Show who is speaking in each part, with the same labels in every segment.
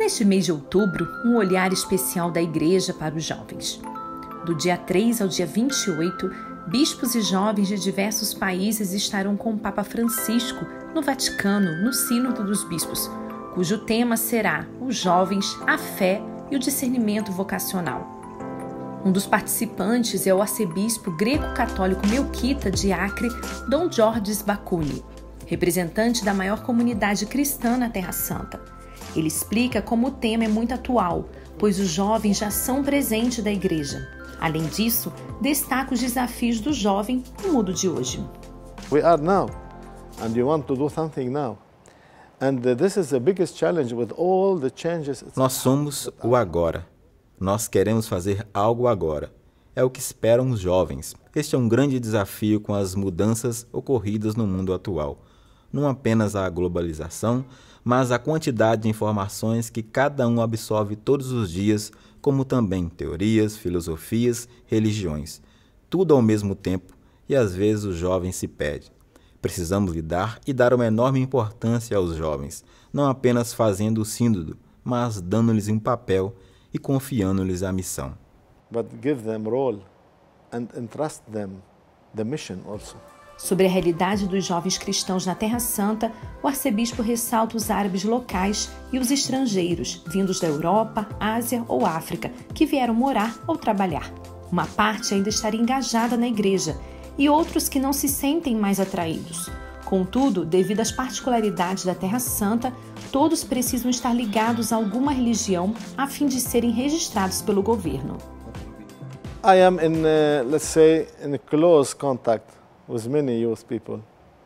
Speaker 1: Neste mês de outubro, um olhar especial da Igreja para os jovens. Do dia 3 ao dia 28, bispos e jovens de diversos países estarão com o Papa Francisco no Vaticano, no Sínodo dos Bispos, cujo tema será os jovens, a fé e o discernimento vocacional. Um dos participantes é o arcebispo greco-católico melquita de Acre, Dom Georges Bakuni, representante da maior comunidade cristã na Terra Santa. Ele explica como o tema é muito atual, pois os jovens já são presente da Igreja. Além disso, destaca os desafios do jovem no mundo de hoje.
Speaker 2: We are now, and you want to do something now. And this is the biggest challenge with all the changes.
Speaker 3: Nós somos o agora. Nós queremos fazer algo agora. É o que esperam os jovens. Este é um grande desafio com as mudanças ocorridas no mundo atual. Não apenas a globalização, mas a quantidade de informações que cada um absorve todos os dias, como também teorias, filosofias, religiões. Tudo ao mesmo tempo, e às vezes o jovem se perde. Precisamos lidar e dar uma enorme importância aos jovens, não apenas fazendo o sínodo, mas dando-lhes um papel e confiando-lhes a missão.
Speaker 2: But give them role and entrust them the mission also.
Speaker 1: Sobre a realidade dos jovens cristãos na Terra Santa, o arcebispo ressalta os árabes locais e os estrangeiros, vindos da Europa, Ásia ou África, que vieram morar ou trabalhar. Uma parte ainda estaria engajada na igreja e outros que não se sentem mais atraídos. Contudo, devido às particularidades da Terra Santa, todos precisam estar ligados a alguma religião a fim de serem registrados pelo governo.
Speaker 2: I am let's say, in close contact with many youth people.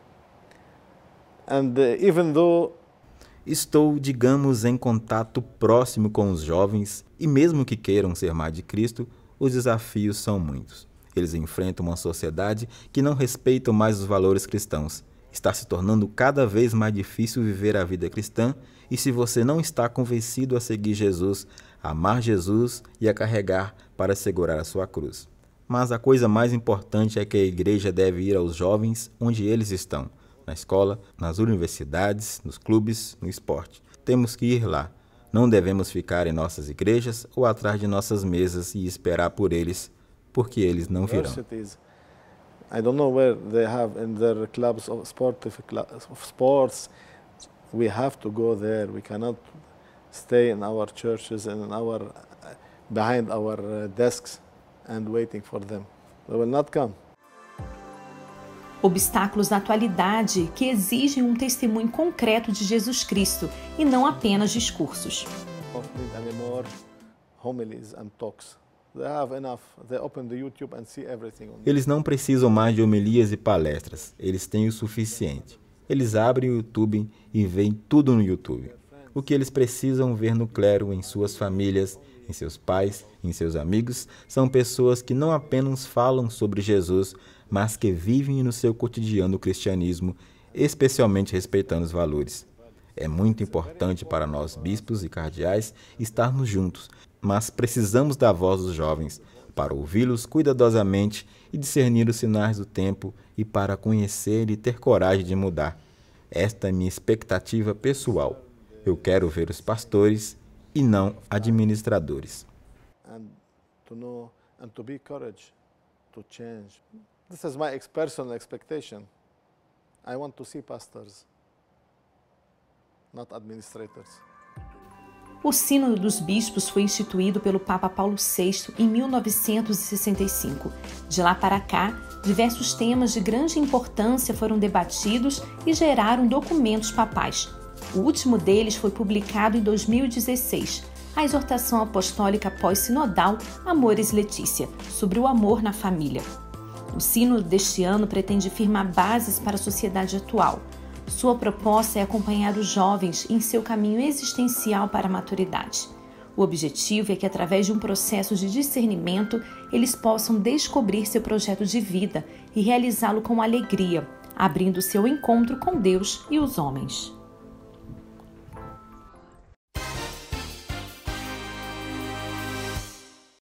Speaker 2: And even though
Speaker 3: estou, digamos, em contato próximo com os jovens e mesmo que queiram ser mais de Cristo, os desafios são muitos. Eles enfrentam uma sociedade que não respeita mais os valores cristãos. Está se tornando cada vez mais difícil viver a vida cristã e se você não está convencido a seguir Jesus, a amar Jesus e a carregar para segurar a sua cruz. Mas a coisa mais importante é que a igreja deve ir aos jovens onde eles estão, na escola, nas universidades, nos clubes, no esporte. Temos que ir lá. Não devemos ficar em nossas igrejas ou atrás de nossas mesas e esperar por eles, porque eles não virão.
Speaker 2: I don't know where they have in their clubs of sports. We have to go there. We cannot stay in our churches and behind our desks and waiting for them. They will not come.
Speaker 1: Obstáculos da atualidade que exigem um testemunho concreto de Jesus Cristo e não apenas discursos.
Speaker 3: Eles não precisam mais de homilias e palestras, eles têm o suficiente. Eles abrem o YouTube e veem tudo no YouTube. O que eles precisam ver no clero, em suas famílias, em seus pais, em seus amigos, são pessoas que não apenas falam sobre Jesus, mas que vivem no seu cotidiano o cristianismo, especialmente respeitando os valores. É muito importante para nós, bispos e cardeais, estarmos juntos, mas precisamos da voz dos jovens, para ouvi-los cuidadosamente e discernir os sinais do tempo e para conhecer e ter coragem de mudar. Esta é minha expectativa pessoal. Eu quero ver os pastores e não administradores.
Speaker 2: And to be courage to change. This is my personal expectation. I want to see pastors, not administrators.
Speaker 1: O Sínodo dos Bispos foi instituído pelo Papa Paulo VI em 1965. De lá para cá, diversos temas de grande importância foram debatidos e geraram documentos papais. O último deles foi publicado em 2016, a Exortação Apostólica Pós-Sinodal Amoris Laetitia, sobre o amor na família. O sínodo deste ano pretende firmar bases para a sociedade atual. Sua proposta é acompanhar os jovens em seu caminho existencial para a maturidade. O objetivo é que, através de um processo de discernimento, eles possam descobrir seu projeto de vida e realizá-lo com alegria, abrindo seu encontro com Deus e os homens.